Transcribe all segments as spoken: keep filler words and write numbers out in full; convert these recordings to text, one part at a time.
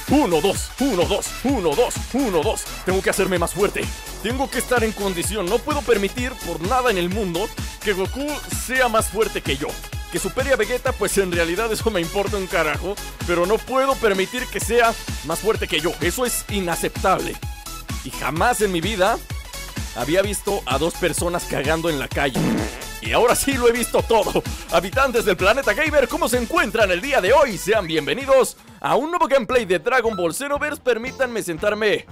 Uno, dos, uno, dos, uno, dos, uno, dos. Tengo que hacerme más fuerte. Tengo que estar en condición. No puedo permitir por nada en el mundo que Goku sea más fuerte que yo. Que supere a Vegeta, pues en realidad eso me importa un carajo. Pero no puedo permitir que sea más fuerte que yo. Eso es inaceptable. Y jamás en mi vida había visto a dos personas cagando en la calle. Y ahora sí lo he visto todo. Habitantes del planeta gamer, ¿cómo se encuentran el día de hoy? Sean bienvenidos a un nuevo gameplay de Dragon Ball Xenoverse. Permítanme sentarme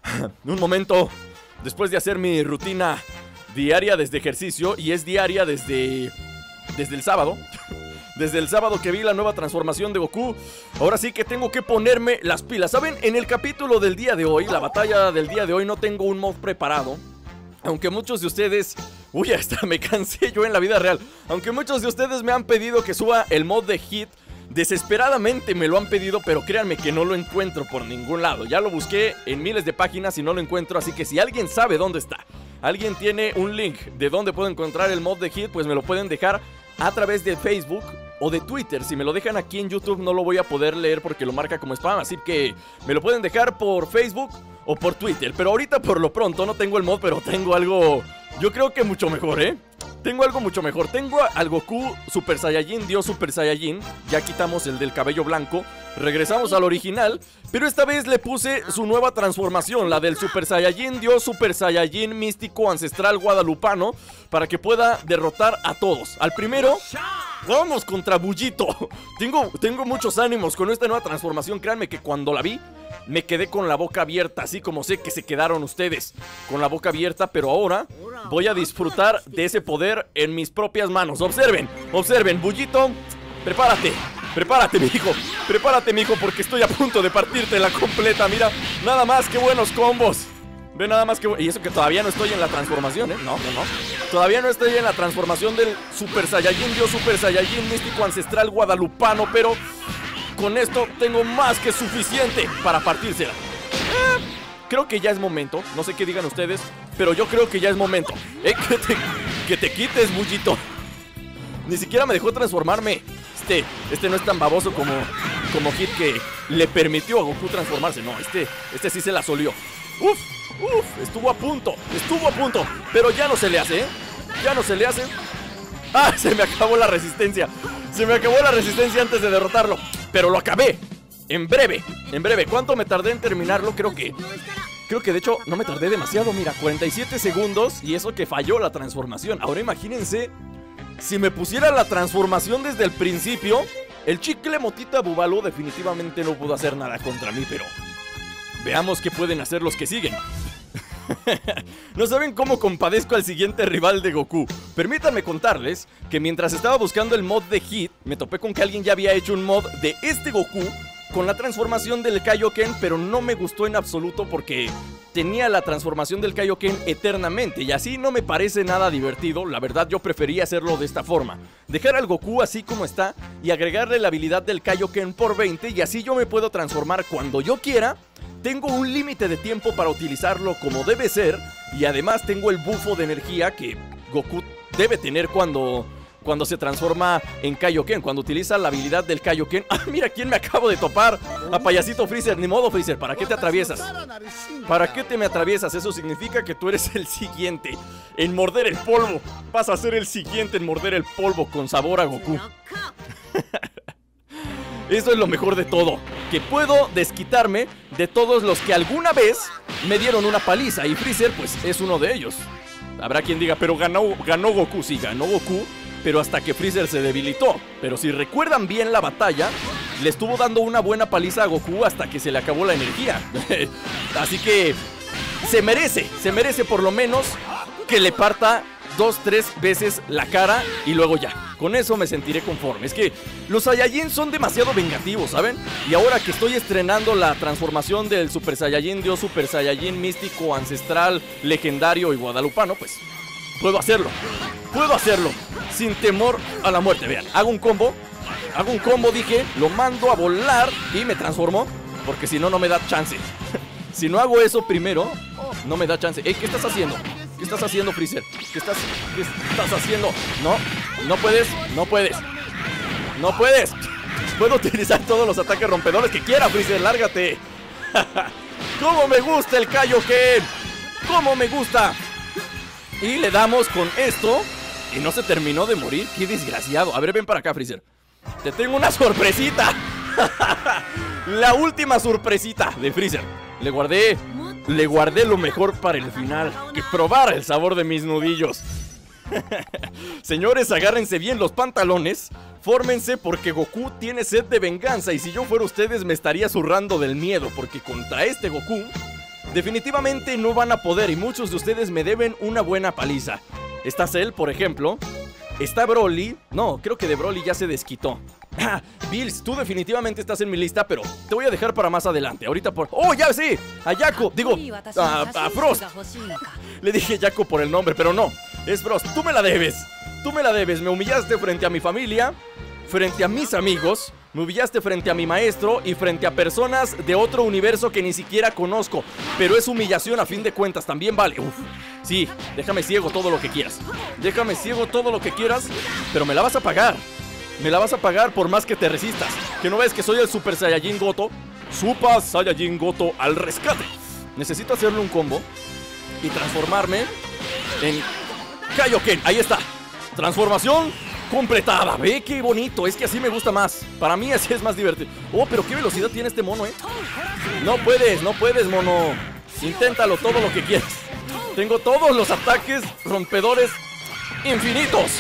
un momento después de hacer mi rutina diaria desde ejercicio. Y es diaria desde... desde el sábado. Desde el sábado que vi la nueva transformación de Goku. Ahora sí que tengo que ponerme las pilas. ¿Saben? En el capítulo del día de hoy, la batalla del día de hoy, no tengo un mod preparado. Aunque muchos de ustedes... Uy, hasta me cansé yo en la vida real. Aunque muchos de ustedes me han pedido que suba el mod de Hit. Desesperadamente me lo han pedido, pero créanme que no lo encuentro por ningún lado. Ya lo busqué en miles de páginas y no lo encuentro. Así que si alguien sabe dónde está, alguien tiene un link de dónde puedo encontrar el mod de Hit, pues me lo pueden dejar a través de Facebook o de Twitter. Si me lo dejan aquí en YouTube no lo voy a poder leer porque lo marca como spam. Así que me lo pueden dejar por Facebook o por Twitter. Pero ahorita por lo pronto no tengo el mod, pero tengo algo, yo creo que mucho mejor, ¿eh? Tengo algo mucho mejor. Tengo al Goku Super Saiyajin, Dios Super Saiyajin. Ya quitamos el del cabello blanco. Regresamos al original. Pero esta vez le puse su nueva transformación, la del Super Saiyajin, Dios Super Saiyajin místico ancestral guadalupano, para que pueda derrotar a todos. Al primero, vamos contra Bullito. Tengo, tengo muchos ánimos con esta nueva transformación. Créanme que cuando la vi me quedé con la boca abierta, así como sé que se quedaron ustedes con la boca abierta. Pero ahora voy a disfrutar de ese poder en mis propias manos. Observen, observen, Bullito, prepárate. Prepárate, mijo, prepárate, mijo, porque estoy a punto de partirte la completa. Mira, nada más que buenos combos. Ve nada más que... Y eso que todavía no estoy en la transformación, ¿eh? No, no, no. Todavía no estoy en la transformación del Super Saiyajin, Dios Super Saiyajin místico ancestral guadalupano. Pero con esto tengo más que suficiente para partírsela. eh, Creo que ya es momento. No sé qué digan ustedes, pero yo creo que ya es momento. eh, que, te, que te quites, Bullito. Ni siquiera me dejó transformarme. Este, este no es tan baboso como, como Hit, que le permitió a Goku transformarse. No, este, este sí se la solió. Uf, uf, estuvo a punto, estuvo a punto. Pero ya no se le hace, ¿eh? Ya no se le hace. Ah, se me acabó la resistencia. Se me acabó la resistencia antes de derrotarlo. Pero lo acabé, en breve, en breve. ¿Cuánto me tardé en terminarlo? Creo que... Creo que de hecho no me tardé demasiado, mira, cuarenta y siete segundos. Y eso que falló la transformación. Ahora imagínense si me pusiera la transformación desde el principio. El chicle motita Bubalo definitivamente no pudo hacer nada contra mí, pero veamos qué pueden hacer los que siguen. No saben cómo compadezco al siguiente rival de Goku. Permítanme contarles que mientras estaba buscando el mod de Hit, me topé con que alguien ya había hecho un mod de este Goku con la transformación del Kaioken, pero no me gustó en absoluto porque tenía la transformación del Kaioken eternamente y así no me parece nada divertido. La verdad yo prefería hacerlo de esta forma, dejar al Goku así como está y agregarle la habilidad del Kaioken por veinte, y así yo me puedo transformar cuando yo quiera. Tengo un límite de tiempo para utilizarlo como debe ser, y además tengo el bufo de energía que Goku debe tener cuando... Cuando se transforma en Kaioken, cuando utiliza la habilidad del Kaioken. ¡Ah, mira quién me acabo de topar! A payasito Freezer. Ni modo, Freezer, ¿para qué te atraviesas? ¿Para qué te me atraviesas? Eso significa que tú eres el siguiente en morder el polvo. Vas a ser el siguiente en morder el polvo con sabor a Goku. Eso es lo mejor de todo, que puedo desquitarme de todos los que alguna vez me dieron una paliza, y Freezer pues es uno de ellos. Habrá quien diga, pero ganó, ganó Goku. Sí, ganó Goku, pero hasta que Freezer se debilitó. Pero si recuerdan bien la batalla, le estuvo dando una buena paliza a Goku hasta que se le acabó la energía. Así que se merece, se merece por lo menos que le parta dos, tres veces la cara y luego ya. Con eso me sentiré conforme. Es que los Saiyajin son demasiado vengativos, ¿saben? Y ahora que estoy estrenando la transformación del Super Saiyajin, Dios Super Saiyajin místico, ancestral, legendario y guadalupano, pues puedo hacerlo. Puedo hacerlo sin temor a la muerte. Vean, hago un combo. Hago un combo, dije, lo mando a volar y me transformo, porque si no, no me da chance. Si no hago eso primero, no me da chance. Ey, ¿qué estás haciendo? ¿Qué estás haciendo, Freezer? ¿Qué estás, qué estás haciendo? No, no puedes, no puedes. No puedes. Puedo utilizar todos los ataques rompedores que quiera, Freezer, lárgate. ¡Cómo me gusta el Kaioken! ¡Cómo me gusta! Y le damos con esto. Y no se terminó de morir. ¡Qué desgraciado! A ver, ven para acá, Freezer. Te tengo una sorpresita. La última sorpresita de Freezer. Le guardé Le guardé lo mejor para el final. Que probar el sabor de mis nudillos. Señores, agárrense bien los pantalones. Fórmense porque Goku tiene sed de venganza. Y si yo fuera ustedes me estaría zurrando del miedo, porque contra este Goku definitivamente no van a poder. Y muchos de ustedes me deben una buena paliza. Está Cell, por ejemplo. Está Broly. No, creo que de Broly ya se desquitó. Ah, Bills, tú definitivamente estás en mi lista, pero te voy a dejar para más adelante. Ahorita por... ¡Oh, ya sí! A Jaco, digo, a, a Frost. Le dije Jaco por el nombre, pero no. Es Frost, tú me la debes. Tú me la debes, me humillaste frente a mi familia, frente a mis amigos, me humillaste frente a mi maestro y frente a personas de otro universo que ni siquiera conozco. Pero es humillación a fin de cuentas, también vale. Uf, sí, déjame ciego todo lo que quieras. Déjame ciego todo lo que quieras, pero me la vas a pagar. Me la vas a pagar por más que te resistas. Que no ves que soy el Super Saiyajin Goto. Super Saiyajin Goto al rescate. Necesito hacerle un combo y transformarme en Kaioken. Ahí está. Transformación completada. Ve qué bonito. Es que así me gusta más. Para mí así es más divertido. Oh, pero qué velocidad tiene este mono, eh. No puedes, no puedes, mono. Inténtalo todo lo que quieras. Tengo todos los ataques rompedores infinitos.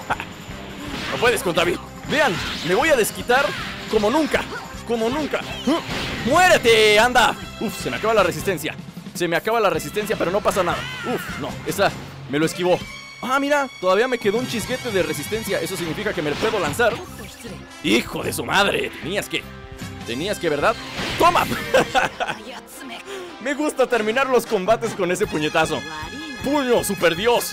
No puedes contra mí. Vean, me voy a desquitar como nunca. Como nunca. ¡Uh! ¡Muérete! ¡Anda! Uf, se me acaba la resistencia. Se me acaba la resistencia, pero no pasa nada. Uf, no, esa me lo esquivó. Ah, mira, todavía me quedó un chisguete de resistencia. Eso significa que me lo puedo lanzar. ¡Hijo de su madre! Tenías que... Tenías que, ¿verdad? ¡Toma! Me gusta terminar los combates con ese puñetazo. ¡Puño, super dios!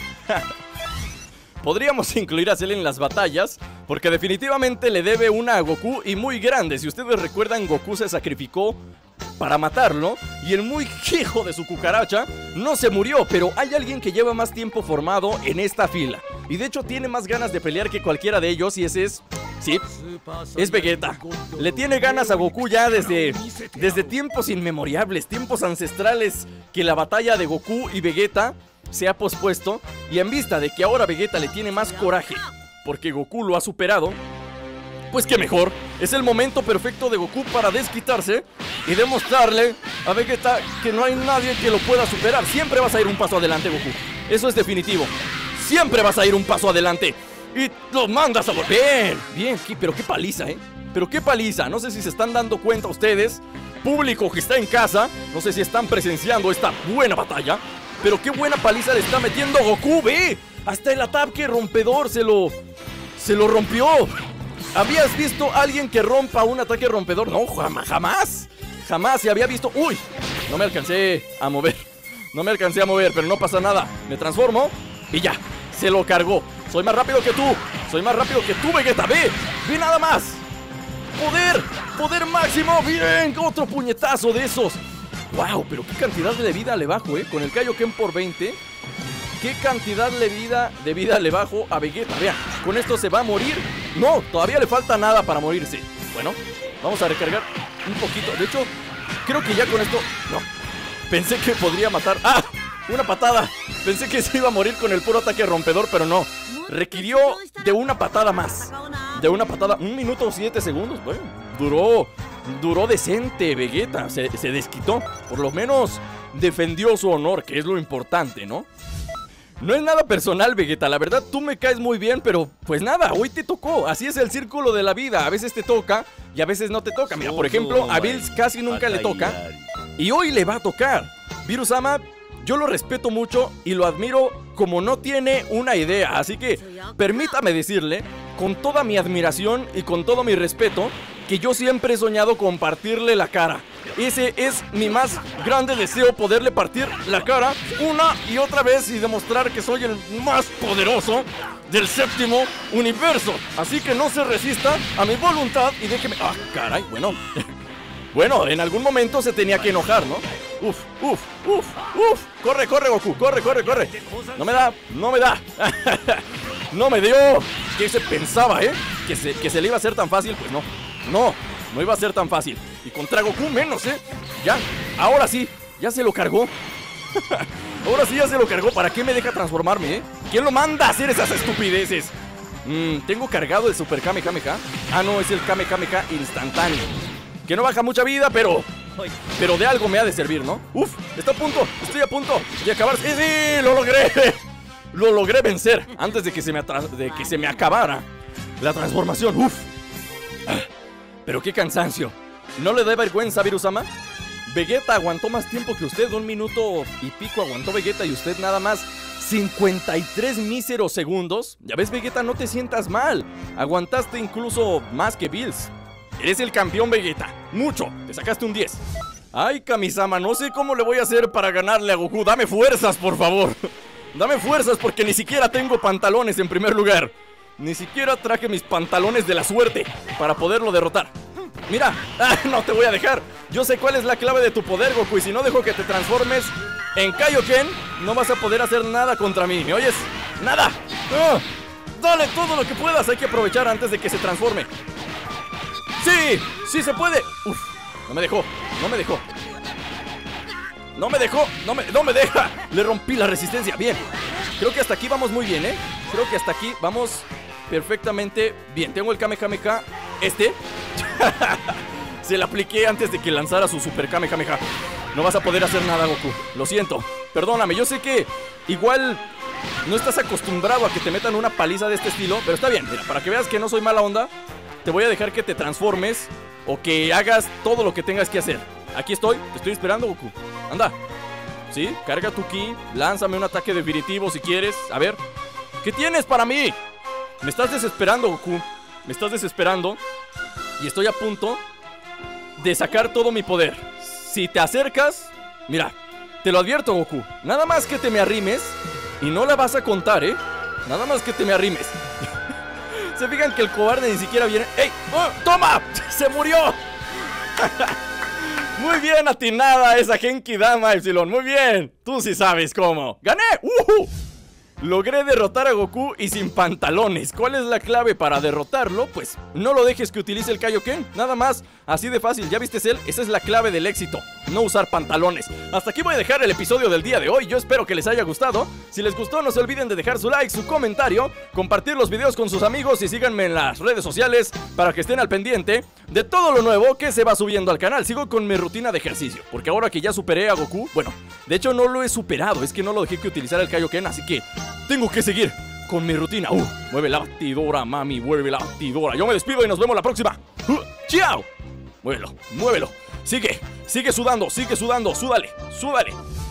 Podríamos incluir a Cell en las batallas, porque definitivamente le debe una a Goku y muy grande. Si ustedes recuerdan, Goku se sacrificó para matarlo y el muy hijo de su cucaracha no se murió. Pero hay alguien que lleva más tiempo formado en esta fila y de hecho tiene más ganas de pelear que cualquiera de ellos, y ese es... sí, es Vegeta. Le tiene ganas a Goku ya desde, desde tiempos inmemorables, tiempos ancestrales, que la batalla de Goku y Vegeta se ha pospuesto, y en vista de que ahora Vegeta le tiene más coraje porque Goku lo ha superado, pues qué mejor. Es el momento perfecto de Goku para desquitarse y demostrarle a Vegeta que no hay nadie que lo pueda superar. Siempre vas a ir un paso adelante, Goku. Eso es definitivo. Siempre vas a ir un paso adelante y lo mandas a... Bien, bien, pero qué paliza, ¿eh? Pero qué paliza. No sé si se están dando cuenta ustedes, público que está en casa, no sé si están presenciando esta buena batalla, pero qué buena paliza le está metiendo Goku. Ve, hasta el ataque rompedor se lo... Se lo rompió. ¿Habías visto a alguien que rompa un ataque rompedor? No, jamás, jamás. Jamás se había visto. Uy, no me alcancé a mover. No me alcancé a mover, pero no pasa nada. Me transformo y ya, se lo cargó. Soy más rápido que tú. Soy más rápido que tú, Vegeta. Ve, ve nada más. Poder, poder máximo. Bien, otro puñetazo de esos. Wow, pero qué cantidad de vida le bajo, eh. Con el Kaioken por veinte. Qué cantidad de vida, de vida le bajo a Vegeta. Vean, con esto se va a morir. No, todavía le falta nada para morirse. Bueno, vamos a recargar un poquito. De hecho, creo que ya con esto... No, pensé que podría matar... ¡Ah! Una patada. Pensé que se iba a morir con el puro ataque rompedor, pero no. Requirió de una patada más. De una patada... Un minuto siete segundos. Bueno, duró... Duró decente Vegeta. Se, se desquitó. Por lo menos defendió su honor, que es lo importante, ¿no? No es nada personal, Vegeta, la verdad tú me caes muy bien, pero pues nada, hoy te tocó. Así es el círculo de la vida, a veces te toca y a veces no te toca. Mira, por ejemplo, a Bills casi nunca le toca y hoy le va a tocar. Virusama, yo lo respeto mucho y lo admiro como no tiene una idea. Así que permítame decirle, con toda mi admiración y con todo mi respeto, que yo siempre he soñado con partirle la cara. Ese es mi más grande deseo, poderle partir la cara una y otra vez y demostrar que soy el más poderoso del séptimo universo. Así que no se resista a mi voluntad y déjeme... Ah, caray, bueno. Bueno, en algún momento se tenía que enojar, ¿no? Uf, uf, uf, uf. Corre, corre, Goku, corre, corre, corre. No me da, no me da. No me dio. ¿Qué se pensaba, eh? Que se, que se le iba a hacer tan fácil, pues no. No, no iba a ser tan fácil. Y contra Goku menos, ¿eh? Ya, ahora sí, ya se lo cargó. Ahora sí ya se lo cargó. ¿Para qué me deja transformarme, eh? ¿Quién lo manda a hacer esas estupideces? Mm, tengo cargado el Super Kamehameha. Ah, no, es el Kamehameha instantáneo, que no baja mucha vida, pero... Pero de algo me ha de servir, ¿no? Uf, está a punto, estoy a punto de acabar. ¡Sí, sí! ¡Lo logré! Lo logré vencer antes de que se me, de que se me acabara la transformación. ¡Uf! Pero qué cansancio. ¿No le da vergüenza, Virusama? Vegeta aguantó más tiempo que usted. Un minuto y pico aguantó Vegeta y usted nada más cincuenta y tres míseros segundos. Ya ves, Vegeta, no te sientas mal. Aguantaste incluso más que Bills. Eres el campeón, Vegeta. Mucho. Te sacaste un diez. Ay, Kamisama, no sé cómo le voy a hacer para ganarle a Goku. Dame fuerzas, por favor. Dame fuerzas porque ni siquiera tengo pantalones en primer lugar. Ni siquiera traje mis pantalones de la suerte para poderlo derrotar. Mira, ah, no te voy a dejar. Yo sé cuál es la clave de tu poder, Goku. Y si no dejo que te transformes en Kaioken, no vas a poder hacer nada contra mí. ¿Me oyes? ¡Nada! ¡Ah! Dale todo lo que puedas. Hay que aprovechar antes de que se transforme. ¡Sí! ¡Sí se puede! Uf, no me dejó, no me dejó. No me dejó, no me, no me deja. Le rompí la resistencia, bien. Creo que hasta aquí vamos muy bien, ¿eh? Creo que hasta aquí vamos perfectamente bien. Tengo el Kamehameha, este. Se le apliqué antes de que lanzara su Super Kamehameha. No vas a poder hacer nada, Goku. Lo siento, perdóname, yo sé que igual no estás acostumbrado a que te metan una paliza de este estilo, pero está bien, mira, para que veas que no soy mala onda, te voy a dejar que te transformes o que hagas todo lo que tengas que hacer. Aquí estoy, te estoy esperando, Goku. Anda. ¿Sí? Carga tu ki, lánzame un ataque definitivo si quieres. A ver, ¿qué tienes para mí? Me estás desesperando, Goku. Me estás desesperando. Y estoy a punto de sacar todo mi poder. Si te acercas, mira, te lo advierto, Goku, nada más que te me arrimes y no la vas a contar, ¿eh? Nada más que te me arrimes. Se fijan que el cobarde ni siquiera viene. ¡Ey! ¡Oh! ¡Toma! ¡Se murió! Muy bien atinada esa Genki Dama, Epsilon. Muy bien. Tú sí sabes cómo. ¡Gané! ¡Uh! Logré derrotar a Goku y sin pantalones. ¿Cuál es la clave para derrotarlo? Pues no lo dejes que utilice el Kaioken. Nada más, así de fácil. ¿Ya viste, Cell? Esa es la clave del éxito. No usar pantalones. Hasta aquí voy a dejar el episodio del día de hoy. Yo espero que les haya gustado. Si les gustó, no se olviden de dejar su like, su comentario, compartir los videos con sus amigos y síganme en las redes sociales para que estén al pendiente de todo lo nuevo que se va subiendo al canal. Sigo con mi rutina de ejercicio, porque ahora que ya superé a Goku, bueno, de hecho no lo he superado, es que no lo dejé que utilizara el Kaioken, así que tengo que seguir con mi rutina. Uh, mueve la batidora, mami, mueve la batidora. Yo me despido y nos vemos la próxima. Uh, ¡Chao! Muévelo, muévelo. Sigue, sigue sudando, sigue sudando, súdale, súdale.